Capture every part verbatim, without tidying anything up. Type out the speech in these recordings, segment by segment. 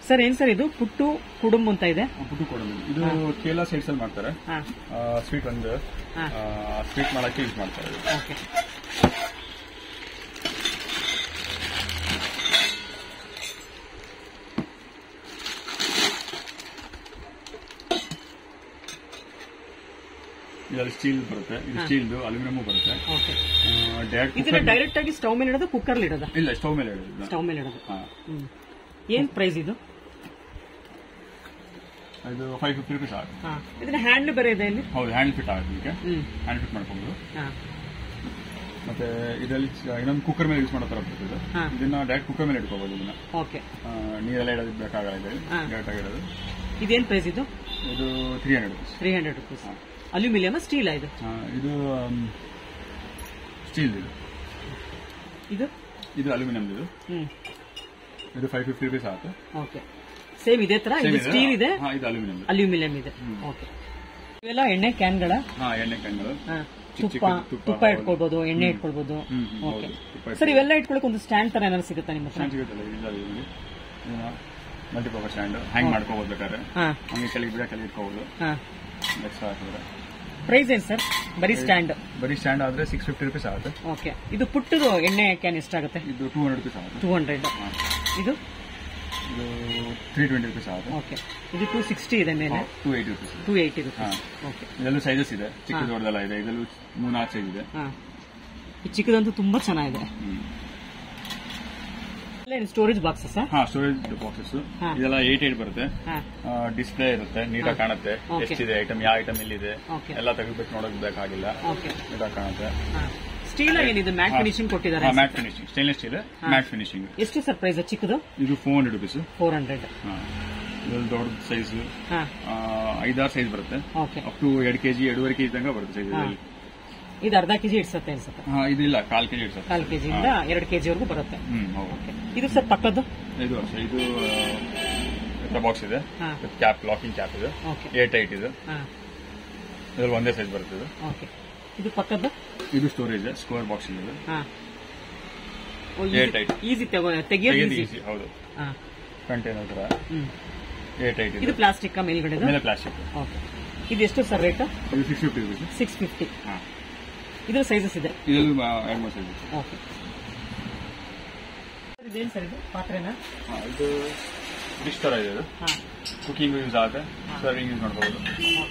Sir ಏನ್ sir ಇದು ಪುಟ್ಟು ಕುಡುಂಬ ಅಂತ ಇದೆ? ಪುಟ್ಟು ಕುಡುಂಬ ಇದು ಕೇರಳ ಸೈಡ್ಸ್ ಅಲ್ಲಿ ಮಾಡ್ತಾರೆ. ಸ್ವೀಟ್ ಒಂದು ಸ್ವೀಟ್ ಮಾಡಕ್ಕೆ ಯೂಸ್ ಮಾಡ್ತಾರೆ. ಓಕೆ. ಇದರಲ್ಲಿ ಸ್ಟೀಲ್ ಬರುತ್ತೆ, ಇದು ಸ್ಟೀಲ್ ಅಲ್ಯೂಮಿನಿಯಂ ಬರುತ್ತೆ. ಇದನ್ನ ಡೈರೆಕ್ಟ್ ಆಗಿ ಸ್ಟವ್ ಮೇಲೆ ಇಡೋದು, ಕುಕ್ಕರ್ ಇಡೋದು? ಇಲ್ಲ, ಸ್ಟವ್ ಮೇಲೆ ಇಡೋದು. ಸ್ಟವ್ ಮೇಲೆ ಇಡೋದು. ಏನ್ ಪ್ರೈಸ್ ಇದು? ಇದು ಫೈವ್ ಫಿಫ್ಟಿ ರುಪೀಸ್ ಆಗುತ್ತೆ. ಇದನ್ನ ಹ್ಯಾಂಡ್ ಬೇರೆ ಇದೆ ಇಲ್ಲಿ? ಹೌದು, ಹ್ಯಾಂಡ್ ಫಿಟ್ ಆಗುತ್ತೆ. ಹ್ಯಾಂಡ್ ಫಿಟ್ ಮಾಡ್ಕೊಂಡು ಮತ್ತೆ ಇದರಲ್ಲಿ ಇನ್ನೊಂದು ಕುಕ್ಕರ್ ಮೇಲೆ ಯೂಸ್ ಮಾಡೋ ತರ ಬರ್ತದೆ. ಇದನ್ನ ಡೈರೆಕ್ಟ್ ಕುಕ್ಕರ್ ಮೇಲೆ ಇಟ್ಕೋಬಹುದು. ಇದನ್ನ ಓಕೆ. ನೀರೆಲ್ಲ ಇಡೋದು ಬೇಕಾಗಲ್ಲ, ಇದೆ ಡೈರೆಕ್ಟ್ ಆಗಿ ಇಡೋದು. ಇದೇನ್ ಪ್ರೈಸ್ ಇದು? ಇದು three hundred rupees. Three hundred rupees. Aluminium steel ಇದು? ಇದು ಸ್ಟೀಲ್. ಇದು ಇದು ಇದು ಅಲ್ಯೂಮಿನಿಯಂ. ಇದು ಇದು ಫೈವ್ ಫಿಫ್ಟಿ ರುಪೀಸ್ ಆಗುತ್ತೆ. ಓಕೆ. ಸೇಮ್ ಇದೇ ತರ ಇದು ಸ್ಟೀಲ್ ಇದೆ, ಇದು ಅಲ್ಯೂಮಿನಿಯಂ. ಅಲ್ಯೂಮಿನಿಯಂ ಇದೆ. ಓಕೆ. ಇವೆಲ್ಲ ಎಣ್ಣೆ ಕ್ಯಾನ್ಗಳ? ಹಾ, ಎಣ್ಣೆ ಕ್ಯಾನ್ಗಳು. ತುಪ್ಪ ತುಪ್ಪ ಇಟ್ಕೊಳ್ಬಹುದು, ಎಣ್ಣೆ ಇಟ್ಕೊಳ್ಬಹುದು. ಓಕೆ ಸರ್, ಇವೆಲ್ಲ ಇಟ್ಕೊಳಕ್ ಒಂದು ಸ್ಟ್ಯಾಂಡ್ ತರ ಏನಾದ್ರು ಸಿಗುತ್ತಾ ನಿಮ್ಮ ಹತ್ರ? ಮಲ್ಟಿಪರ್ಪಸ್ ಸ್ಟ್ಯಾಂಡ್ ಹ್ಯಾಂಗ್ ಮಾಡ್ಕೋಬಹುದು. ಬೇಕಾದ್ರೆ ಹಂಗೆ ಕೆಳಗೆ ಬಿಡ ಕೆಳಗೆ ಇಟ್ಕೋಬಹುದು. ಪ್ರೈಸ್ ಏನ್ ಸರ್? ಬರೀ ಸ್ಟ್ಯಾಂಡ್? ಬರೀ ಸ್ಟ್ಯಾಂಡ್ ಆದ್ರೆ ಸಿಕ್ಸ್ ಫಿಫ್ಟಿ ರುಪೀಸ್ ಆಗುತ್ತೆ. ಓಕೆ. ಇದು ಪುಟ್ಟದು ಎಣ್ಣೆ ಕ್ಯಾನ್ ಎಷ್ಟಾಗುತ್ತೆ? ಇದು ಟೂ ಹಂಡ್ರೆಡ್ ರುಪೀಸ್ ಆಗುತ್ತೆ. Two hundred. ಇದು ಇದು ತ್ರೀ ಟ್ವೆಂಟಿ ರುಪೀಸ್ ಆಗುತ್ತೆ. ಓಕೆ. ಇದು ಟೂ ಸಿಕ್ಸ್ಟಿ ಇದೆ ಮೇಲೆ? Two eighty rupees. Two eighty rupees. Okay. ಇದರಲ್ಲೂ ಸೈಜಸ್ ಇದೆ, ಚಿಕ್ಕ ದೊಡ್ಡದೆಲ್ಲ ಇದೆ. ಇದರಲ್ಲೂ ಮೂರ್ನಾಲ್ಕು ಸೈಜ್ ಇದೆ. ಈ ಚಿಕ್ಕದಂತೂ ತುಂಬಾ ಚೆನ್ನಾಗಿದೆ. Storage boxes? ಹಾ, ಸ್ಟೋರೇಜ್ ಬಾಕ್ಸಸ್. ಇದೆಲ್ಲ ಏಟ್ ಏಟ್ ಬರುತ್ತೆ. ಡಿಸ್ಪ್ಲೇ ಇರುತ್ತೆ, ನೀಟಾಗಿ ಕಾಣುತ್ತೆ. ಎಷ್ಟಿದೆ ಐಟಮ್, ಯಾವ ಐಟಮ್ ಎಲ್ಲಿದೆ ಎಲ್ಲ ತೆಗೆದ್ಬಿಟ್ಟು ನೋಡೋಕ್ ಬೇಕಾಗಿಲ್ಲ, ನೀಟಾಗಿ ಕಾಣುತ್ತೆ. ಸ್ಟೀಲ್ ಏನಿದೆ? ಮ್ಯಾಟ್ ಫಿನಿಶಿಂಗ್ ಕೊಟ್ಟಿದ್ದಾರೆ. Matte finishing, stainless steel matte finishing. ಎಷ್ಟು ಸರ್ ಪ್ರೈಸ್ ಚಿಕ್ಕದು? ಇದು four hundred rupees. Four hundred. ದೊಡ್ಡ ಸೈಜ್ ಐದಾರು ಸೈಜ್ ಬರುತ್ತೆ. ಅಪ್ ಟು ಎರಡು ಕೆಜಿ ಎರಡೂವರೆ ಕೆಜಿ ತನಕ ಬರುತ್ತೆ ಸೈಜ್. ಇದು ಅರ್ಧ ಕೆಜಿ ಇಡ್ಸತ್ತೆ ಅನ್ಸುತ್ತೆ? ಇದು ಇಲ್ಲ, ಕಾಲ್ ಕೆಜಿ ಇಡ್ಸತ್ತೆ. ಕಾಲ್ ಕೆಜಿಯಿಂದ ಎರಡು ಕೆಜಿ ವರೆಗೂ ಬರುತ್ತೆ. ಇದು ಸರ್ ಪಕ್ಕದ್ದು? ಇದು ಅಷ್ಟೇ. ಇದು ಬಾಕ್ಸ್ ಇದೆ, ಕ್ಯಾಪ್, ಲಾಕಿಂಗ್ ಕ್ಯಾಪ್ ಇದೆ, ಏರ್ ಟೈಟ್ ಇದೆ. ಇದ್ರಲ್ಲಿ ಒಂದೇ ಸೈಜ್ ಬರುತ್ತೆ. ಇದು ಪಕ್ಕದ್ದು? ಇದು ಸ್ಟೋರೇಜ್ ಸ್ಕ್ವೇರ್ ಬಾಕ್ಸ್ ಇದೆ. ಏರ್ ಟೈಟ್, ಈಸಿ ತೆಗೆಯೋದು ಈಸಿ. ಹೌದು, ಕಂಟೈನರ್ ತರ ಏರ್ ಟೈಟ್. ಇದು ಪ್ಲಾಸ್ಟಿಕ್ ಮೇಲ್ಗಡೆ? ಮೇಲೆ ಪ್ಲಾಸ್ಟಿಕ್. ಓಕೆ. ಇದು ಎಷ್ಟು ಸರ್ ರೇಟ್? ಇದು six fifty rupees. Six fifty. ಇದು ಸೈಜಸ್ ಇದೆ? ಇದರಲ್ಲಿ ಎರಡು ಮೂರು ಸೈಜ್. ಓಕೆ. ಇದೇನು ಸರ್ ಇದು ಪಾತ್ರೆನಾ? ಇದು ಡಿಶ್ ತರ ಇದೆ. ಇದು ಕುಕಿಂಗ್ ಯೂಸ್ ಆಗುತ್ತೆ, ಸರ್ವಿಂಗ್ ಯೂಸ್ ಮಾಡಬಹುದು.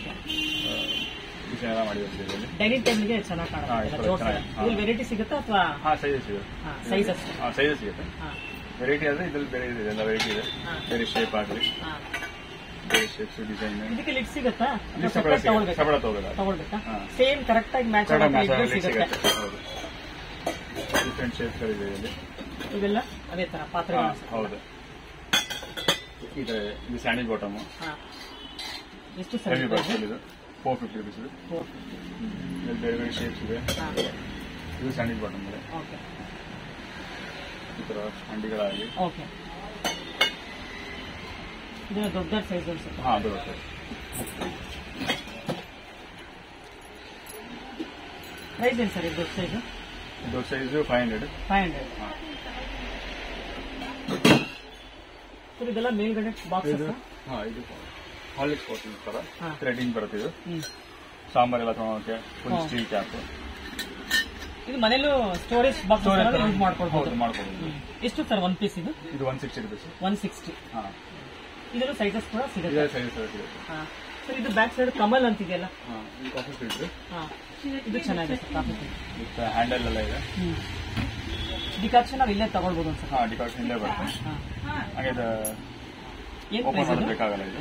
ಡೈನಿಂಗ್ ಟೇಬಲ್ಗೆ ಚೆನ್ನಾಗಿ ಕಾಣುತ್ತೆ. ವೆರೈಟಿ ಸಿಗುತ್ತಾ ಅಥವಾ? ಸೈಜಸ್ ಇದೆ. ಸೈಜಸ್ ಸೈಜಸ್ ಸಿಗುತ್ತೆ. ವೆರೈಟಿ ಆದ್ರೆ ಇದ್ರಲ್ಲಿ ಬೇರೆ ಇದೆ, ಎಲ್ಲ ವೆರೈಟಿ ಇದೆ. ಬೇರೆ ಶೇಪ್ ಆಗಲಿ, ಬೇರೆ ಶೇಪ್ಸ್, ಡಿಸೈನ್. ಇದಕ್ಕೆ ಲಿಡ್ ಸಿಗುತ್ತಾ? ಸಪಡ ತಗೊಳ್ಬೇಕಾ? ಸೇಮ್ ಕರೆಕ್ಟ್ ಆಗಿ ಮ್ಯಾಚ್ ಸಿಗುತ್ತೆ. ಡಿಫ್ರೆಂಟ್ ಶೇಪ್ಸ್ ಇದೆ ಇಲ್ಲಿ. ಇವೆಲ್ಲ ಅದೇ ತರ ಪಾತ್ರೆ? ಹೌದು. ಇದು ಸ್ಯಾಂಡ್ವಿಚ್ ಬಾಟಮ್. ಎಷ್ಟು ಸರ್? ಇದು ಫೋರ್ ಫಿಫ್ಟಿ ರುಪೀಸ್. ಬೇರೆ ಬೇರೆ ಶೇಪ್ಸ್ ಇದೆ. ಇದು ಸ್ಯಾಂಡ್ವಿಚ್ ಬಾಟಮ್ ಇದೆ. ಈ ತರ ಹಂಡಿಗಳಾಗಲಿ. ಓಕೆ. ಇದು ದೊಡ್ಡ ಸೈಜ್ ಅನ್ಸುತ್ತೆ? ಹಾ, ದೊಡ್ಡ ಸೈಜ್. ಪ್ರೈಸ್ ಏನು ಸರ್ ಇದು ದೊಡ್ಡ ಸೈಜ್? ದೊಡ್ಡ size five hundred. Five hundred. Sir ಇದೆಲ್ಲ ಮೇಲ್ಗಡೆ ಬಾಕ್ಸ್? ಹಾ, ಇದು ಹಾರ್ಲಿಕ್ಸ್ ಬಾಟಲ್ ತರ ಥ್ರೆಡಿಂಗ್ ಬರುತ್ತೆ. ಇದು ಸಾಂಬಾರ್ ಎಲ್ಲ ತಗೊಳಕ್ಕೆ ಫುಲ್ ಸ್ಟೀಲ್ ಕ್ಯಾಪ್. ಇದು ಮನೇಲೂ ಸ್ಟೋರೇಜ್ ಬಾಕ್ಸ್ ಯೂಸ್ ಮಾಡ್ಕೊಳ್ಬಹುದು. ಮಾಡ್ಕೊಳ್ಬಹುದು. ಎಷ್ಟು ಸರ್ ಒನ್ ಪೀಸ್ ಇದು? ಇದು one sixty rupees. One sixty. ಇದರಲ್ಲೂ ಸೈಜಸ್ ಕೂಡ ಸಿಗುತ್ತೆ? ಸೈಜಸ್ ಸಿಗುತ್ತೆ. ಸರ್ ಇದು ಬ್ಯಾಕ್ ಸೈಡ್ ಕಮಲ್ ಅಂತಿದೆಯಲ್ಲ? Coffee filter. ಇದು ಚೆನ್ನಾಗಿದೆ ಸರ್, ಕಾಫಿ ಫಿಲ್ಟರ್. ಹ್ಯಾಂಡಲ್ ಎಲ್ಲ ಇದೆ. ಡಿಕಾಕ್ಷನ್ ನಾವು ಇಲ್ಲೇ ತಗೊಳ್ಬಹುದು ಅನ್ಸುತ್ತೆ? ಹಾ, ಡಿಕಾಕ್ಷನ್ ಇಲ್ಲೇ ಬರುತ್ತೆ. ಹಾಗೆ ಓಪನ್ ಮಾಡೋದು ಬೇಕಾಗಲ್ಲ. ಇದು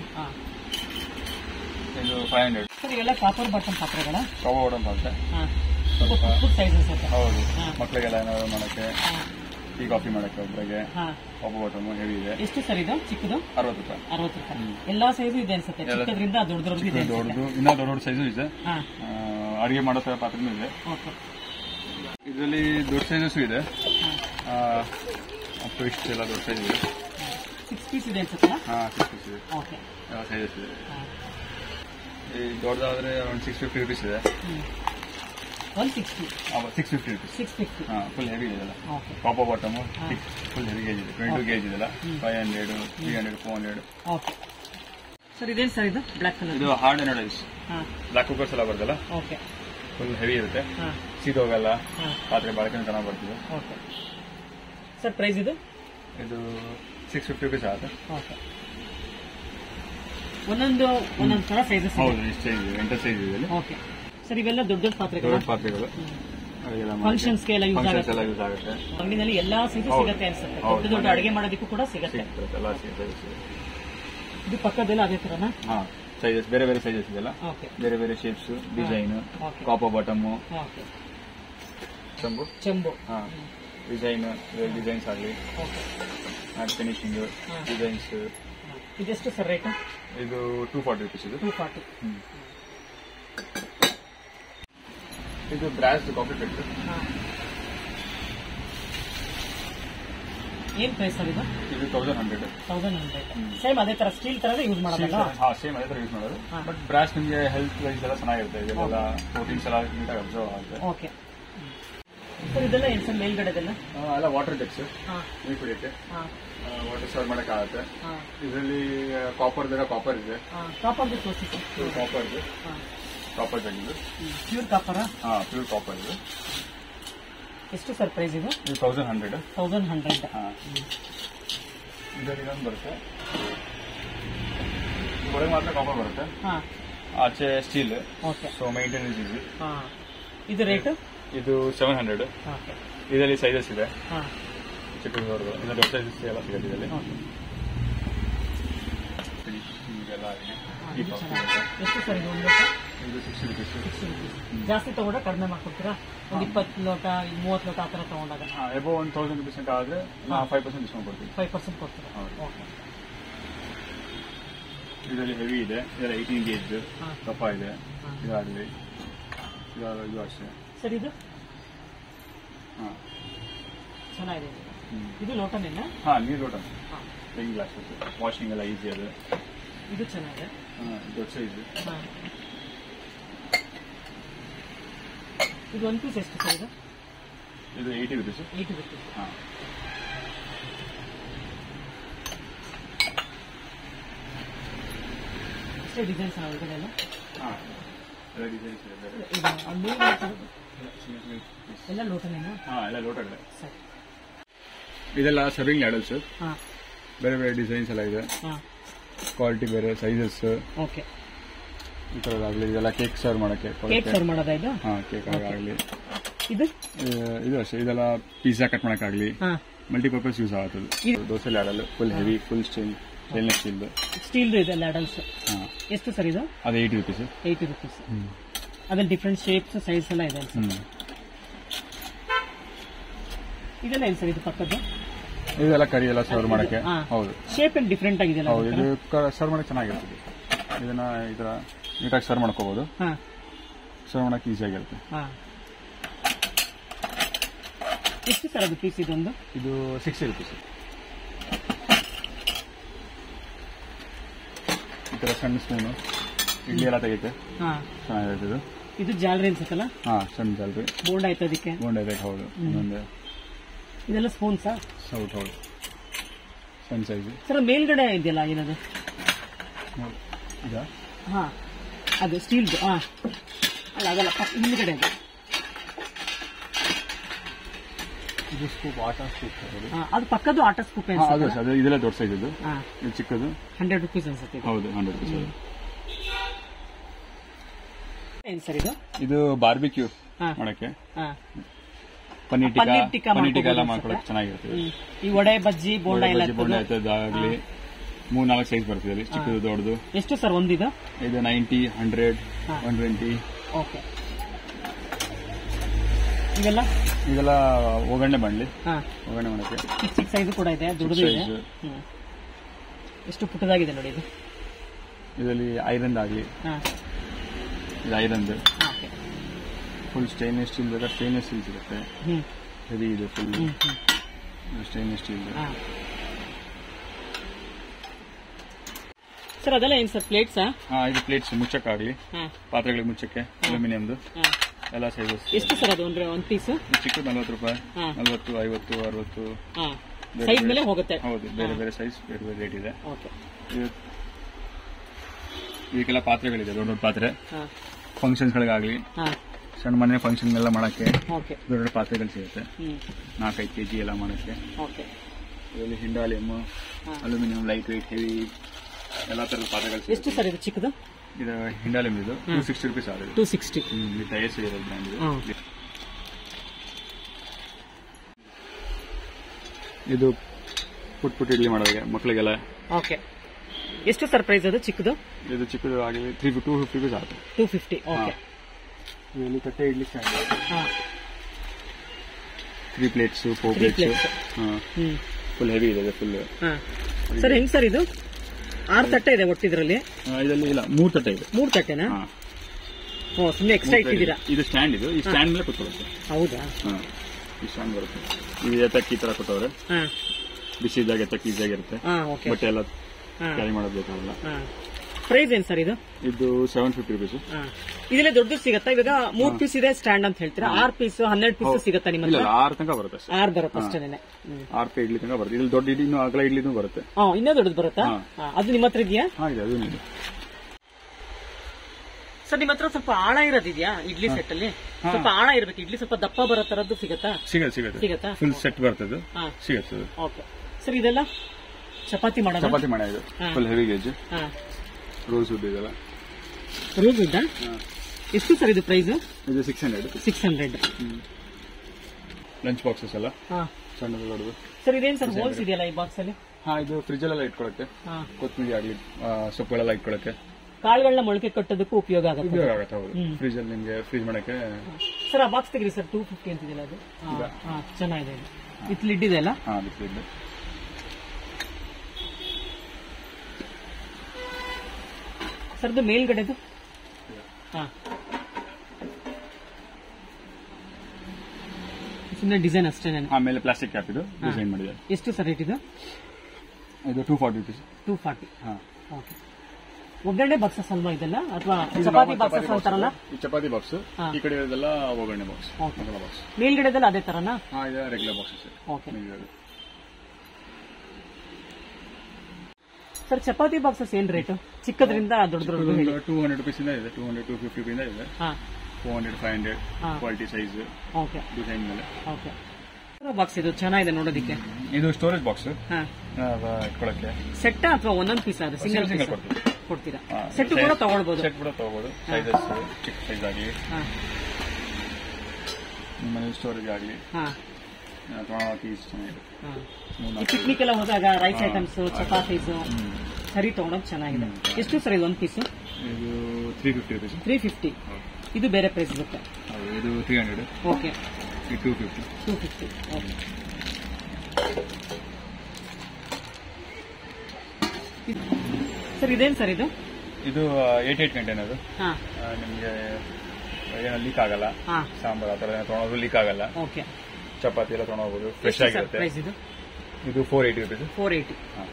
ಇದು ಫೈವ್ ಹಂಡ್ರೆಡ್. ಸರ್ ಇವೆಲ್ಲ ಕಾಪರ್ ಬಾಟಮ್ ಪಾತ್ರೆಗಳ? ಕಾಪರ್ ಬಾಟಮ್ ಪಾತ್ರೆ. ಸೈಜ್ ಅನ್ಸುತ್ತೆ? ಹೌದು, ಮಕ್ಕಳಿಗೆಲ್ಲ ಏನಾದ್ರು ಮಾಡಕ್ಕೆ, ಟೀ ಕಾಫಿ ಮಾಡಕ್ಕೆ ಒಬ್ಬರಿಗೆ. ಒಬ್ಬ ಬಾಟಮ್ ಹೆವಿ ಇದೆ. ಎಷ್ಟು ಸರ್ ಇದು ಚಿಕ್ಕದು? ಅರವತ್ತು ರೂಪಾಯಿ. ಅರವತ್ತು ರೂಪಾಯಿ. ಎಲ್ಲಾ ಸೈಜು ಇದೆ ಅನ್ಸುತ್ತೆ? ಚಿಕ್ಕದ್ರಿಂದ ದೊಡ್ಡ ದೊಡ್ಡದು ಇದೆ? ದೊಡ್ಡದು, ಇನ್ನ ದೊಡ್ಡ ದೊಡ್ಡ ಸೈಜು ಇದೆ. ಅಡಿಗೆ ಮಾಡೋ ತರ ಪಾತ್ರೆನೂ ಇದೆ. ಇದರಲ್ಲಿ ದೊಡ್ಡ ಸೈಜಸ್ ಇದೆ. ಅಪ್ ಟು ಇಷ್ಟು ಎಲ್ಲ ದೊಡ್ಡ ಸೈಜ್ ಇದೆ. ಸಿಕ್ಸ್ ಪೀಸ್ ಇದೆ ಅನ್ಸುತ್ತೆ? ಹಾ, ಸಿಕ್ಸ್ ಪೀಸ್ ಇದೆ. ಎಲ್ಲ ಸೈಜಸ್ ಇದೆ. ಈ ದೊಡ್ಡದಾದ್ರೆ ಒಂದು ಸಿಕ್ಸ್ ಫಿಫ್ಟಿ ರುಪೀಸ್ ಇದೆ. One sixty six fifty rupees six fifty ಹಾ ಫುಲ್ ಹೆವಿ ಇದೆಲ್ಲ okay copper bottom full heavy gauge ಇದೆ ಟ್ವೆಂಟಿ ಗೇಜ್ ಇದೆಲ್ಲ five hundred three hundred four hundred okay sir ಇದೇನು ಸರ್ ಇದು ಬ್ಲ್ಯಾಕ್ ಕಲರ್ ಇದು hard noodles ಹಾಂ black cookers ಎಲ್ಲ ಬರ್ತಲ್ಲ ಓಕೆ ಫುಲ್ ಹೆವಿ ಇರುತ್ತೆ ಹಾಂ ಸೀದೋಗಲ್ಲ ಹಾಂ ಪಾತ್ರೆ ಬಳಕೆ ಚೆನ್ನಾಗಿ ಬರ್ತದೆ ಓಕೆ ಸರ್ ಪ್ರೈಸ್ ಇದು ಇದು ಸಿಕ್ಸ್ ಫಿಫ್ಟಿ ರುಪೀಸ್ ಆಗುತ್ತೆ ಓಕೆ ಒಂದೊಂದು ಒಂದೊಂದು ಥರ ಸೈಜಸ್ ಹೌದು ಇಷ್ಟೇ ಇದೆ ಎಂಟು ಸೈಜ್ ಇದೆ ಓಕೆ ಸರ್ ಇವೆಲ್ಲ ದೊಡ್ಡ ದೊಡ್ಡ ಪಾತ್ರೆಗಳು ದೊಡ್ಡ ಪಾತ್ರೆಗಳು ಫಂಕ್ಷನ್ಸ್ಗೆ ಎಲ್ಲ ಯೂಸ್ ಫಂಕ್ಷನ್ಸ್ ಆಗುತ್ತೆ ಎಲ್ಲ ಯೂಸ್ ಆಗುತ್ತೆ ಅಂಗಡಿನಲ್ಲಿ ಎಲ್ಲಾ ಸೈಜು ಸಿಗುತ್ತೆ ಅನ್ಸುತ್ತೆ ದೊಡ್ಡ ದೊಡ್ಡ ಅಡಿಗೆ ಮಾಡೋದಕ್ಕೂ ಕೂಡ ಸಿಗುತ್ತೆ ಎಲ್ಲ ಸೈಜಸ್ ಇದು ಪಕ್ಕದೆಲ್ಲ ಅದೇ ತರನಾ ಹಾ ಸೈಜಸ್ ಬೇರೆ ಬೇರೆ ಸೈಜಸ್ ಇದೆಲ್ಲ ಓಕೆ ಬೇರೆ ಬೇರೆ shapes design okay copper bottom okay ಚೆಂಬು ಚೆಂಬು ಹಾ ಡಿಸೈನ್ ಡಿಸೈನ್ಸ್ ಆಗಲಿ ಓಕೆ ಮ್ಯಾಟ್ ಫಿನಿಶಿಂಗ್ ಡಿಸೈನ್ಸ್ ಇದೆಷ್ಟು ಸರ್ ರೇಟ್ ಇದು ಟೂ ಫಾರ್ಟಿ ರುಪೀಸ್ ಇದು ಟೂ ಫಾರ್ಟಿ ಇದು ಬ್ರಾಸ್ ಕಾಫಿ ಫಿಲ್ಟರ್ ಏನ್ ಪ್ರೈಸ್ ಸರ್ ಇದು ಇದು thousand hundred thousand hundred same ಅದೇ ತರ ಸ್ಟೀಲ್ ತರನೇ ಯೂಸ್ ಮಾಡೋದಲ್ಲ ಹಾ ಸೇಮ್ ಅದೇ ತರ ಯೂಸ್ ಮಾಡೋದು ಬಟ್ ಬ್ರಾಸ್ ನಿಮಗೆ ಹೆಲ್ತ್ ವೈಸ್ ಎಲ್ಲ ಚೆನ್ನಾಗಿರುತ್ತೆ ಇದೆಲ್ಲ ಪ್ರೋಟೀನ್ಸ್ ಎಲ್ಲ ನೀಟಾಗಿ ಅಬ್ಸರ್ವ್ ಆಗುತ್ತೆ ಓಕೆ ಸರ್ ಇದೆಲ್ಲ ಏನ್ ಸರ್ ಮೇಲ್ಗಡೆದೆಲ್ಲ ಎಲ್ಲ ವಾಟರ್ ಜಗ್ಸ್ ಹಾಂ ನೀರು ಕುಡಿಯುತ್ತೆ ಹಾಂ ವಾಟರ್ ಸರ್ವ್ ಮಾಡೋಕ್ಕಾಗುತ್ತೆ ಹಾಂ ಇದರಲ್ಲಿ ಕಾಪರ್ ಬೇರೆ ಕಾಪರ್ ಇದೆ ಹಾಂ ಕಾಪರ್ದು ತೋರಿಸಿ ಸರ್ ಪ್ಯೂರ್ ಕಾಪರ್ ಇದೆ ಹಾಂ ಕಾಪರ್ ಜಗ್ ಇದು ಪ್ಯೂರ್ ಕಾಪರ ಹಾ ಪ್ಯೂರ್ ಕಾಪರ್ ಇದು ಎಷ್ಟು ಸರ್ ಪ್ರೈಸ್ ಇದು ಇದು ತೌಸಂಡ್ ಹಂಡ್ರೆಡ್ ತೌಸಂಡ್ ಹಂಡ್ರೆಡ್ ಹಾ ಇದರಲ್ಲಿ ಇನ್ನೊಂದು ಬರುತ್ತೆ ಒಳಗೆ ಮಾತ್ರ ಕಾಪರ್ ಬರುತ್ತೆ ಹಾಂ ಆಚೆ steel okay so maintenance easy ಹಾಂ ಇದು ರೇಟು ಇದು ಸೆವೆನ್ ಹಂಡ್ರೆಡ್ ಓಕೆ ಇದರಲ್ಲಿ ಸೈಜಸ್ ಇದೆ ಹಾಂ ಚಿಕ್ಕ ದೊಡ್ಡದು ಇದು ದೊಡ್ಡ ಸೈಜಸ್ ಎಲ್ಲ ಸಿಗುತ್ತೆ ಇದರಲ್ಲಿ ಓಕೆ ಇದೆಲ್ಲ ಆಗಿದೆ ಎಷ್ಟು ಸರ್ ಇದು ಒಂದು ಇದು ಸಿಕ್ಸ್ಟಿ ರುಪೀಸ್ ಜಾಸ್ತಿ ತಗೊಂಡ್ರೆ ಕಡಿಮೆ ಮಾಡ್ಕೊಡ್ತೀರಾ ಒಂದು ಇಪ್ಪತ್ತು ಲೋಟ ಮೂವತ್ತು ಲೋಟ ಆ ಥರ ತಗೊಂಡಾಗ ಎಬೋ ಒಂದು ತೌಸಂಡ್ ರುಪೀಸ್ ಅಂತ ಆದರೆ ನಾವು ಫೈವ್ ಪರ್ಸೆಂಟ್ ಡಿಸ್ಕೌಂಟ್ ಕೊಡ್ತೀವಿ ಫೈವ್ ಪರ್ಸೆಂಟ್ ಕೊಡ್ತೀರಾ ಹೌದು. ಓಕೆ ಇದರಲ್ಲಿ ಹೆವಿ ಇದೆ ಇದೆಲ್ಲ ಏಯ್ಟೀನ್ ಗೇಜ್ ಹಾಂ ದಪ್ಪ ಇದೆ ಹಾಂ ಇದಾಗಲಿ ಇದು ಇದು ಅಷ್ಟೇ ಸರ್ ಇದು ಹಾಂ ಚೆನ್ನಾಗಿದೆ ಇದು. ಹ್ಞೂ ಇದು ಲೋಟನೇನ ಹಾಂ ನೀರು ಲೋಟ ಹಾಂ ಪ್ಲೇನ್ ಗ್ಲಾಸಸ್ ವಾಷಿಂಗ್ ಎಲ್ಲ ಈಸಿ ಅದು ಇದು ಚೆನ್ನಾಗಿದೆ ಹಾಂ ದೊಡ್ಡ ಸೈಜ್ ಹಾಂ ಇದು ಒಂದು ಪೀಸ್ ಎಷ್ಟು ಸರ್ ಇದು ಇದು ಏಯ್ಟಿ ರುಪೀಸ್ ಏಯ್ಟಿ ರುಪೀಸ್ ಹಾಂ ಎಷ್ಟೇ ಡಿಸೈನ್ಸ್ ನಾವು ಇದನ್ನೆಲ್ಲ ಹಾಂ ಎಲ್ಲ ಡಿಸೈನ್ಸ್ ಇದೆ ಬೇರೆ ಇದು ಅಲ್ಲಿ ಎಲ್ಲ ಲೋಟನೇನಾ ಹಾಂ ಎಲ್ಲ ಲೋಟಗಳೇ ಸರಿ ಇದೆಲ್ಲ ಸರ್ವಿಂಗ್ ಲ್ಯಾಡಲ್ಸ್ ಹಾಂ ಬೇರೆ ಬೇರೆ ಡಿಸೈನ್ಸ್ ಎಲ್ಲ ಇದೆ ಹಾಂ ಕ್ವಾಲಿಟಿ ಬೇರೆ ಸೈಜಸ್ ಓಕೆ ಈ ಥರದ್ದಾಗಲಿ ಇದೆಲ್ಲ ಕೇಕ್ ಸರ್ವ್ ಮಾಡೋಕ್ಕೆ ಕೇಕ್ ಸರ್ವ್ ಮಾಡೋದಾ ಇದು ಹಾಂ ಕೇಕ್ ಆಗಲಿ ಇದು ಇದು ಅಷ್ಟೇ ಇದೆಲ್ಲ ಪಿಜ್ಜಾ ಕಟ್ ಮಾಡೋಕ್ಕಾಗಲಿ ಹಾಂ ಮಲ್ಟಿಪರ್ಪಸ್ ಯೂಸ್ ಆಗುತ್ತದೆ ಇದು- dosa ladle full heavy full steel stainless steel ಸ್ಟೀಲ್ದು ಇದೆ ಲ್ಯಾಡಲ್ಸ್ ಹಾಂ ಎಷ್ಟು ಸರ್ ಇದು ಅದು ಏಯ್ಟಿ ರುಪೀಸ್ ಏಯ್ಟಿ ರುಪೀಸ್ ಅದ್ರಲ್ಲಿ ಡಿಫ್ರೆಂಟ್ ಶೇಪ್ಸ್ ಸೈಜ್ ಎಲ್ಲ ಇದೆ ಹ್ಞೂ ಇದೆಲ್ಲ ಏನು ಸರ್ ಇದು ಪಕ್ಕದ್ದು ಇದೆಲ್ಲ ಕರಿ ಎಲ್ಲ ಸರ್ವ್ ಮಾಡೋಕ್ಕೆ ಹಾ. ಹೌದು ಶೇಪ್ ಏನು ಡಿಫ್ರೆಂಟ್ ಆಗಿದೆಯಲ್ಲ ಹೌದು ಇದು ಸರ್ವ್ ಮಾಡೋಕ್ಕೆ ಚೆನ್ನಾಗಿರ್ತದೆ ಇದನ್ನ ಈ ಥರ ನೀಟಾಗಿ ಸರ್ವ್ ಮಾಡ್ಕೋಬೋದು ಹಾಂ ಸರ್ವ್ ಮಾಡೋಕ್ಕೆ ಈಸಿಯಾಗಿರುತ್ತೆ ಹಾಂ ಎಷ್ಟು ಸರ್ ಅದು ಪೀಸ್ ಇದೊಂದು ಇದು ಸಿಕ್ಸ್ಟಿ ರುಪೀಸ್ ಈ ಥರ ಸಣ್ಣ ಸ್ಪೂನು ಇಡ್ಲಿ ಎಲ್ಲ ತೆಗೆಯುತ್ತೆ ಹಾಂ ಚೆನ್ನಾಗಿರುತ್ತೆ ಇದು ಇದು ಜಾಲರಿ ಅನ್ಸುತ್ತಲ್ಲ ಹಾಂ ಸಣ್ಣ ಜಾಲ್ರಿ ಬೋಂಡ್ ಆಯ್ತು ಅದಕ್ಕೆ ಬೋಂಡ್ ಇದೆ ಹೌದು ಇನ್ನೊಂದು ಇದೆಲ್ಲ ಸ್ಪೂನ್ಸಾ ಸೌಟ್ ಹೌದು ಸಣ್ಣ ಸೈಜು ಸರ್ ಮೇಲ್ಗಡೆ ಇದೆಯಲ್ಲ ಏನದು ಇದಾ ಹಾಂ ಅದು ಸ್ಟೀಲ್ದು ಹಾಂ ಅಲ್ಲ ಅದಲ್ಲ ಪಕ್ಕ ಹಿಂದ್ಗಡೆ ಅದು ಇದು ಸ್ಕೂಪ್ ಆಟ ಸ್ಕೂಪ್ ಅದು ಹಾಂ ಅದು ಪಕ್ಕದ್ದು ಆಟ ಸ್ಕೂಪ್ ಹಾಂ ಅದು ಅದು ಇದೆಲ್ಲ ದೊಡ್ಡ ಸೈಜ್ ಇದು ಹಾಂ ಇದು ಚಿಕ್ಕದು ಹಂಡ್ರೆಡ್ ರುಪೀಸ್ ಅನ್ಸುತ್ತೆ ಇದು. ಹೌದು ಹಂಡ್ರೆಡ್ ರುಪೀಸ್ ಏನು ಸರ್ ಇದು ಇದು ಬಾರ್ಬಿಕ್ಯೂ ಹಾಂ ಮಾಡಕ್ಕೆ ಹಾಂ ಪನ್ನೀರ್ ಪನ್ನೀರ್ ಟಿಕ್ಕಾ ಟಿಕ್ಕಾ ಪನ್ನೀರ್ ಟಿಕ್ಕಾ ಎಲ್ಲ ಮಾಡ್ಕೊಬೋದು ಮಾಡ್ಕೊಳಕ್ಕೆ ಚೆನ್ನಾಗಿರ್ತದೆ ಈ ವಡೆ ಬಜ್ಜಿ ಬೋಂಡ ಎಲ್ಲ ಬಜ್ಜಿ ಬೋಂಡ ಆಯ್ತದ ಆಗಲಿ ಮೂರ್ ನಾಲ್ಕು ಸೈಜ್ ಬರ್ತದೆ ಇಲ್ಲಿ ಚಿಕ್ಕದು ದೊಡ್ಡದು ಎಷ್ಟು ಸರ್ ಒಂದಿದು ಇದು ನೈಂಟಿ ಹಂಡ್ರೆಡ್ ಹಾ. ಒನ್ ಟ್ವೆಂಟಿ ಓಕೆ ಇವೆಲ್ಲ ಇದೆಲ್ಲ ಒಗ್ಗರಣೆ ಮಾಡಲಿ ಹಾಂ ಒಗ್ಗರಣೆ ಮಾಡಕ್ಕೆ ಚಿಕ್ಕ ಚಿಕ್ಕ ಸೈಜು ಕೂಡ ಇದೆ ದೊಡ್ಡದು ಇದೆ size. ಹ್ಮ್. ಎಷ್ಟು ಪುಟ್ಟದಾಗಿದೆ ನೋಡಿ ಇದು ಇದರಲ್ಲಿ ಐರನ್ ಆಗಲಿ ಹಾಂ ಇದು iron okay full stainless steel ಬೇಕಾದ್ರೆ ಸ್ಟೈನ್ಲೆಸ್ ಸ್ಟೀಲ್ ಸಿಗುತ್ತೆ ಹ್ಞೂ ಹೆವಿ ಇದೆ ಫುಲ್ ಹ್ಞೂ ಹ್ಞೂ ಸ್ಟೈನ್ಲೆಸ್ ಸ್ಟೀಲ್ ಹಾಂ ಸರ್ ಅದೆಲ್ಲ ಏನು ಸರ್ ಪ್ಲೇಟ್ಸಾ ಹಾ ಇದು ಪ್ಲೇಟ್ಸ್ ಮುಚ್ಚಕ್ಕಾಗಲಿ ಹಾಂ ಪಾತ್ರೆಗಳಿಗೆ ಮುಚ್ಚಕ್ಕೆ ಅಲ್ಯೂಮಿನಿಯಮ್ದು ಹಾಂ ಎಲ್ಲ ಸೈಜಸ್. ಎಷ್ಟು ಸರ್ ಅದು ಅಂದ್ರೆ ಒಂದ್ ಪೀಸ್? ಚಿಕ್ಕ ನಲ್ವತ್ತು ರೂಪಾಯಿ, ನಲ್ವತ್ತು, ಐವತ್ತು, ಅರವತ್ತು ಸೈಜ್ ಮೇಲೆ ಹೋಗುತ್ತೆ. ಹೌದು, ಬೇರೆ ಬೇರೆ ಸೈಜ್ ಬೇರೆ ಬೇರೆ ರೇಟ್ ಇದೆ. ಓಕೆ. ಇದಕ್ಕೆಲ್ಲ ಪಾತ್ರೆಗಳಿದೆ, ದೊಡ್ಡ ದೊಡ್ಡ ಪಾತ್ರೆ, ಫಂಕ್ಷನ್ಸ್ ಗಳಿಗಾಗ್ಲಿ, ಸಣ್ಣ ಮನೆ ಫಂಕ್ಷನ್ ಎಲ್ಲ ಮಾಡಕ್ಕೆ ದೊಡ್ಡ ದೊಡ್ಡ ಪಾತ್ರೆಗಳು ಸಿಗುತ್ತೆ. ನಾಲ್ಕೈದು ಕೆಜಿ ಎಲ್ಲ ಮಾಡಕ್ಕೆ. ಇದರಲ್ಲಿ hindalium, aluminium, light weight, heavy ಎಲ್ಲ ತರದ ಪಾತ್ರೆಗಳು. ಎಷ್ಟು ಸರ್ ಇದು ಚಿಕ್ಕದು? ಇದು ಹಿಂಡಾಲಿಯಂ, ಇದು ಟೂ ಸಿಕ್ಸ್ಟಿ ರುಪೀಸ್ ಆಗಿದೆ. ಟೂ ಸಿಕ್ಸ್ಟಿ ಟೈರ್ಸ್ ಇರೋದು ಬ್ರ್ಯಾಂಡ್ ಇದು. ಇದು ಪುಟ್ ಪುಟ್ ಇಡ್ಲಿ ಮಾಡೋರಿಗೆ ಮಕ್ಕಳಿಗೆಲ್ಲ. ಓಕೆ. ಎಷ್ಟು ಸರ್ ಪ್ರೈಸ್ ಅದು ಚಿಕ್ಕದು? ಇದು ಚಿಕ್ಕದು ಆಗಿದೆ ತ್ರೀ ಟೂ ಫಿಫ್ಟಿ ರುಪೀಸ್ ಆಗುತ್ತೆ. Two fifty. ಓಕೆ. ಇದರಲ್ಲಿ ತಟ್ಟೆ idli stand, three plates, four plates, full heavy ಇದೆ ಫುಲ್. ಸರ್ ಹೆಂಗ್ ಸರ್ ಇದು? ಆರು ತಟ್ಟೆ ಇದೆ ಒಟ್ಟು ಇದರಲ್ಲಿ? ಇದರಲ್ಲಿ ಇಲ್ಲ, ಮೂರು ತಟ್ಟೆ ಇದೆ. ಮೂರು ತಟ್ಟೆನಾ? ಓ, ಸುಮ್ಮನೆ ಎಕ್ಸ್ಟ್ರಾ ಇಟ್ಟಿದ್ದೀರಾ? ಇದು ಸ್ಟ್ಯಾಂಡ್, ಇದು ಈ ಸ್ಟ್ಯಾಂಡ್ ಮೇಲೆ ಕೂತ್ಕೊಳ್ಳುತ್ತೆ. ಹೌದಾ? ಈ ಸ್ಟ್ಯಾಂಡ್ ಬರುತ್ತೆ. ಇದು ಎತ್ತಕ್ಕೆ ಈ ತರ ಕೊಟ್ಟವ್ರೆ, ಬಿಸಿ ಇದ್ದಾಗ ಎತ್ತಕ್ಕೆ ಈಸಿಯಾಗಿರುತ್ತೆ. ಬಟ್ಟೆ ಎಲ್ಲ ಕ್ಯಾರಿ ಮಾಡೋದು ಬೇಕಾಗಲ್ಲ. ಪ್ರೈಸ್ ಏನ್ ಸರ್ ಇದು? ಇದು ಸೆವೆನ್ ಫಿಫ್ಟಿ ರುಪೀಸ್. ಇದೆಲ್ಲ ದೊಡ್ಡದು ಸಿಗತ್ತಾ? ಇವಾಗ ಮೂರ್ ಪೀಸ್ ಇದೆ ಸ್ಟ್ಯಾಂಡ್ ಅಂತ ಹೇಳ್ತೀರಾ, ಆರ್ ಪೀಸ್ ಹನ್ನೆರಡು ಪೀಸ್ ಸಿಗತ್ತಾ ನಿಮ್ಮ ಹತ್ರ? ಆರು ತನಕ ಬರುತ್ತೆ. ಆರು ಬರುತ್ತೆ ಅಷ್ಟೇನೆ. ಆರು ರೂಪಾಯಿ ಇಡ್ಲಿ ತನಕ ಬರುತ್ತೆ. ಇಲ್ಲಿ ದೊಡ್ಡ ಇಡ್ಲಿ, ಇನ್ನು ಅಗಲ ಇಡ್ಲಿನೂ ಬರುತ್ತೆ. ಇನ್ನೂ ದೊಡ್ಡದು ಬರುತ್ತಾ? ಅದು ನಿಮ್ಮ ಹತ್ರ ಇದೆಯಾ? ಹಾಗೆ ಅದು ಇದೆ ಸರ್. ನಿಮ್ಮ ಹತ್ರ ಸ್ವಲ್ಪ ಆಳ ಇರೋದಿದ್ಯಾ ಇಡ್ಲಿ ಸೆಟ್ ಅಲ್ಲಿ? ಸ್ವಲ್ಪ ಆಳ ಇರ್ಬೇಕು, ಇಡ್ಲಿ ಸ್ವಲ್ಪ ದಪ್ಪ ಬರೋ ತರದ್ದು ಸಿಗತ್ತಾ? ಸಿಗತ್ತೆ ಸಿಗತ್ತೆ ಸಿಗತ್ತಾ? ಫುಲ್ ಸೆಟ್ ಬರ್ತದೆ, ಸಿಗತ್ತೆ. Okay sir. ಇದೆಲ್ಲ ಚಪಾತಿ ಮಾಡೋದು? ಚಪಾತಿ ಮಾಡೋದು full heavy gauge. Rosewood ಇದೆಲ್ಲ. ರೋಸ್ ವುಡ್ ಎಷ್ಟು ಸರ್ ಇದು ಪ್ರೈಸ್? ಇದು six hundred. Six hundred. Lunch boxes ಎಲ್ಲ ಸಣ್ಣದು ದೊಡ್ಡದು. ಸರ್ ಇದೇನು ಸರ್ ಹೋಲ್ಸ್ ಇದೆಯಲ್ಲ ಈ ಬಾಕ್ಸ್ ಅಲ್ಲಿ? ಹಾ, ಇದು ಫ್ರಿಜ್ ಅಲ್ಲೆಲ್ಲ ಇಟ್ಕೊಳಕ್ಕೆ, ಕೊತ್ತಂಬರಿ ಆಗ್ಲಿ, ಸೊಪ್ಪುಗಳೆಲ್ಲ ಇಟ್ಕೊಳಕ್ಕೆ, ಕಾಳುಗಳನ್ನ ಮೊಳಕೆ ಕಟ್ಟೋದಕ್ಕೂ ಉಪಯೋಗ ಆಗುತ್ತೆ. ಉಪಯೋಗ ಆಗುತ್ತೆ. ಹೌದು, ಫ್ರಿಜ್ ಅಲ್ಲಿ ನಿಮ್ಗೆ ಫ್ರೀಜ್ ಮಾಡಕ್ಕೆ. ಸರ್ ಆ ಬಾಕ್ಸ್ ತೆಗಿರಿ ಸರ್. ಟೂ ಫಿಫ್ಟಿ ಅಂತಿದೆಯಲ್ಲ ಅದು? ಚೆನ್ನಾಗಿದೆ. ವಿತ್ ಲಿಡ್ ಇದೆ ಅಲ್ಲ? ಹಾ, ವಿತ್ ಲಿಡ್. ಸರ್ದು ಮೇಲ್ಗಡೆದು? ಹಾ, ಸುಮ್ಮನೆ ಡಿಸೈನ್ ಅಷ್ಟೇ. ಆಮೇಲೆ ಪ್ಲಾಸ್ಟಿಕ್ ಕ್ಯಾಪ್ ಇದು ಡಿಸೈನ್ ಮಾಡಿದೆ. ಎಷ್ಟು ಸರ್ ರೇಟ್ ಇದು? ಇದು two forty rupees. Two forty. Okay. ಒಗ್ಗರಣೆ ಬಾಕ್ಸಸ್ ಅಲ್ವಾ ಇದೆಲ್ಲ, ಅಥವಾ ಚಪಾತಿ ಬಾಕ್ಸಸ್ ಅಂತಾರಲ್ಲ? ಈ ಚಪಾತಿ ಬಾಕ್ಸ್, ಈ ಕಡೆ ಇರೋದೆಲ್ಲ ಒಗ್ಗರಣೆ ಬಾಕ್ಸ್. ಬಾಕ್ಸ್ ಮೇಲ್ಗಡೆದೆಲ್ಲ ಅದೇ ತರನಾ? Regular boxes. Okay sir. ಚಪಾತಿ ಬಾಕ್ಸಸ್ ಏನ್ ರೇಟ್? ಚಿಕ್ಕದ್ರಿಂದ ದೊಡ್ಡ ದೊಡ್ಡ? ಟೂ ಹಂಡ್ರೆಡ್ ರುಪೀಸ್ ಇಂದ ಇದೆ, ಟೂ ಹಂಡ್ರೆಡ್ ಟೂ ಫಿಫ್ಟಿ ಇಂದ ಇದೆ, four hundred five hundred quality size. Okay. Design ಮೇಲೆ. ಓಕೆ. ಬಾಕ್ಸ್ ಇದು ಚೆನ್ನಾಗಿದೆ ನೋಡೋದಿಕ್ಕೆ. ಇದು ಸ್ಟೋರೇಜ್ ಬಾಕ್ಸ್ ಇಟ್ಕೊಳ್ಳಕ್ಕೆ. ಸೆಟ್ ಅಥವಾ ಒಂದೊಂದು ಪೀಸ್? ಅದು ಸಿಂಗಲ್ ಸಿಂಗಲ್ ಕೊಡ್ತೀವಿ. ಕೊಡ್ತೀರಾ? ಸೆಟ್ ಕೂಡ ತಗೊಳ್ಬಹುದು? ಸೆಟ್ ಕೂಡ ತಗೋಬಹುದು. ಸೈಜಸ್ ಚಿಕ್ಕ ಸೈಜ್ ಆಗಲಿ, ನಿಮ್ಮನೆ ಸ್ಟೋರೇಜ್ ಆಗಲಿ ಚೆನ್ನಾಗಿದೆ. ಪಿಕ್ನಿಕ್ ಎಲ್ಲ ಹೋದಾಗ ರೈಸ್ ಐಟಮ್ಸ್, ಚಪಾತೀಸ್ ಸರಿ ತಗೊಂಡೋಗಿ ಚೆನ್ನಾಗಿದೆ. ಎಷ್ಟು ಸರ್ ಇದು ಒಂದು ಪೀಸ್? ಇದು three fifty rupees. Three fifty. ಇದು ಬೇರೆ ಪ್ರೈಸ್ ಇರುತ್ತೆ? ಇದು three hundred. Okay. Two fifty. Two fifty. Okay. Sir ಇದೇನು ಸರ್ ಇದು? ಇದು ಏಟ್ ಏಟ್ ಕಂಟೈನರ್. ನಿಮಗೆ ಏನೋ ಲೀಕ್ ಆಗಲ್ಲ, ಸಾಂಬಾರ್ ಆ ಥರ ತೊಗೊಂಡೋದ್ರು ಲೀಕ್ ಆಗಲ್ಲ. ಓಕೆ. ಚಪಾತಿ ಎಲ್ಲ ತೊಗೊಂಡೋಗ್ಬೋದು, ಫ್ರೆಶ್ ಆಗಿರುತ್ತೆ. ಇದು ಇದು four eighty rupees. Four eighty.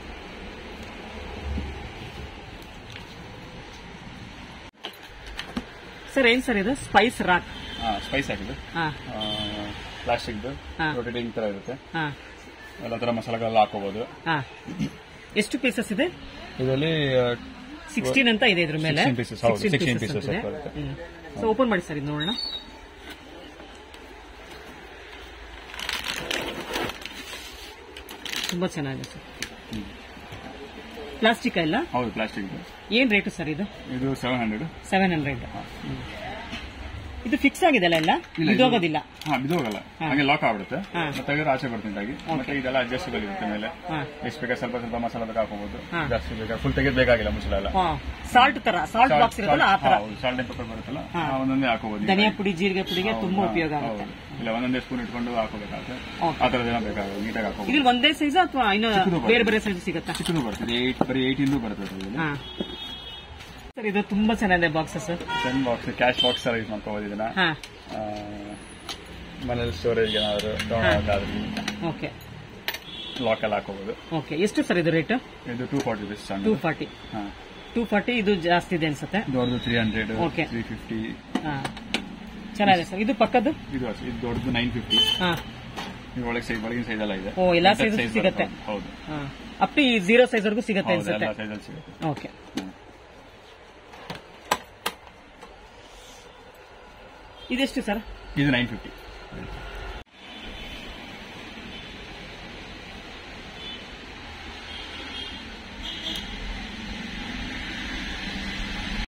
Sir ಏನ್ ಸರ್ ಇದು? Spice rack. ಸ್ಪೈಸ್ ಹಾಕಿದ್ದು ಪ್ಲಾಸ್ಟಿಕ್ ರೊಟೇಟಿಂಗ್ ತರ ಇರುತ್ತೆ. ಎಲ್ಲ ತರ ಮಸಾಲೆಗಳೆಲ್ಲ ಹಾಕೋಬಹುದು. ಎಷ್ಟು ಪೀಸಸ್ ಇದೆ ಇದರಲ್ಲಿ? ಸಿಕ್ಸ್ಟೀನ್ ಅಂತ ಇದೆ ಇದ್ರ ಮೇಲೆ. Sixteen pieces. ಸೊ ಓಪನ್ ಮಾಡಿ ಸರ್ ಇದು ನೋಡೋಣ. ತುಂಬಾ ಚೆನ್ನಾಗಿದೆ ಸರ್. ಪ್ಲಾಸ್ಟಿಕ್ ಎಲ್ಲ? ಹೌದು, ಪ್ಲಾಸ್ಟಿಕ್. ಏನ್ ರೇಟ್ ಸರ್ ಇದು? ಇದು ಸೆವೆನ್ ಹಂಡ್ರೆಡ್. Seven hundred. ಇದು ಫಿಕ್ಸ್ ಆಗಿದೆಲ್ಲ? ಎಲ್ಲ ಬಿದ್ದೋಗೋದಿಲ್ಲ? ಹಾ, ಬಿದ್ದೋಗಲ್ಲ, ಹಾಗೆ ಲಾಕ್ ಆಗ್ಬಿಡುತ್ತೆ. ತೆಗೆದ್ರೆ ಆಚೆ ಬರ್ತಿದ್ದಾಗಿ. ಮತ್ತೆ ಇದೆಲ್ಲ ಅಡ್ಜಸ್ಟಬಲ್ ಇರುತ್ತೆ ಮೇಲೆ. ಎಷ್ಟು ಬೇಕಾದ್ರೆ ಸ್ವಲ್ಪ ಸ್ವಲ್ಪ ಮಸಾಲ ಹಾಕೋಬಹುದು, ಜಾಸ್ತಿ ಬೇಕಾದ್ರೆ ಫುಲ್ ತೆಗೆದ್ ಬೇಕಾಗಿಲ್ಲ. ಮುಚ್ಚಲ ಎಲ್ಲ ಸಾಲ್ಟ್ ತರ, ಸಾಲ್ಟ್ ಬಾಕ್ಸ್ ಇರುತ್ತಲ್ಲ ಆ ತರ. ಸಾಲ್ಟ್ ಅಂಡ್ ಪೆಪ್ಪರ್ ಬರುತ್ತಲ್ಲ, ಒಂದೊಂದೇ ಹಾಕೋಬಹುದು. ಧನಿಯಾ ಪುಡಿ, ಜೀರಿಗೆ ಪುಡಿಗೆ ತುಂಬಾ ಉಪಯೋಗ ಆಗುತ್ತೆ. ಇಲ್ಲ, ಒಂದೊಂದೇ ಸ್ಪೂನ್ ಇಟ್ಕೊಂಡು ಹಾಕೋಬೇಕಾಗುತ್ತೆ. ಆ ತರದೇನೋ ಬೇಕಾಗುತ್ತೆ, ನೀಟಾಗಿ ಹಾಕೋಬಹುದು. ಇದು ಒಂದೇ ಸೈಜ್ ಅಥವಾ ಇನ್ನು ಬೇರೆ ಬೇರೆ ಸೈಜ್ ಸಿಗುತ್ತಾ? ಚಿಕ್ಕದು ಬರ್ತದೆ, ಬರೀ ಏಯ್ಟೀನ್ ಬರ್ತದೆ ಸರ್. ಇದು ತುಂಬಾ ಚೆನ್ನಾಗಿದೆ ಬಾಕ್ಸಸ್. ಸೆನ್ ಬಾಕ್ಸ್, ಕ್ಯಾಶ್ ಬಾಕ್ಸ್ ತರ ಯೂಸ್ ಮಾಡ್ಕೋಬಹುದು ಇದನ್ನ. ಮನೇಲಿ ಸ್ಟೋರೇಜ್ ಏನಾದ್ರು ಓಕೆ, ಲಾಕ್ ಎಲ್ಲ ಹಾಕೋಬಹುದು. ಓಕೆ. ಎಷ್ಟು ಸರ್ ಇದು ರೇಟ್? ಇದು two forty rupees. Two forty. Two forty. ಇದು ಜಾಸ್ತಿ ಇದೆ ಅನ್ಸುತ್ತೆ. ದೊಡ್ಡದು three hundred. Okay. Three fifty. ಚೆನ್ನಾಗಿದೆ ಸರ್. ಇದು ಪಕ್ಕದ್ದು ಇದು ಅಷ್ಟೇ. ಇದು ದೊಡ್ಡದು ನೈನ್ ಫಿಫ್ಟಿ. ಹಾ, ಇದು ಒಳಗೆ ಸೈಜ್ ಒಳಗಿನ ಸೈಜ್ ಎಲ್ಲ ಇದೆ. ಓ, ಎಲ್ಲಾ ಸೈಜ್ ಸಿಗುತ್ತೆ. ಹೌದು, ಅಪ್ ಟು ಜೀರೋ ಸೈಜ್ ವರ್ಗೂ ಸಿಗುತ್ತೆ ಹೌದು, ಅನ್ಸುತ್ತೆ. ಎಲ್ಲ ಸೈಜಲ್ಲಿ ಸಿಗುತ್ತೆ. ಓಕೆ. ಇದೆಷ್ಟು ಸರ್? ಇದು ನೈನ್ ಫಿಫ್ಟಿ.